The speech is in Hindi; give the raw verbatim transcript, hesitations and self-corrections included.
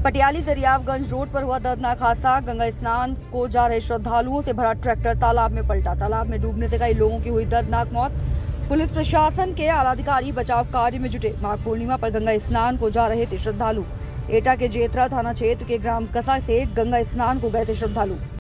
पटियाली दरियावगंज रोड पर हुआ दर्दनाक हादसा। गंगा स्नान को जा रहे श्रद्धालुओं से भरा ट्रैक्टर तालाब में पलटा। तालाब में डूबने से कई लोगों की हुई दर्दनाक मौत। पुलिस प्रशासन के आलाधिकारी बचाव कार्य में जुटे। माघ पूर्णिमा पर गंगा स्नान को जा रहे थे श्रद्धालु। एटा के जेतरा थाना क्षेत्र के ग्राम कसा से गंगा स्नान को गए थे श्रद्धालु।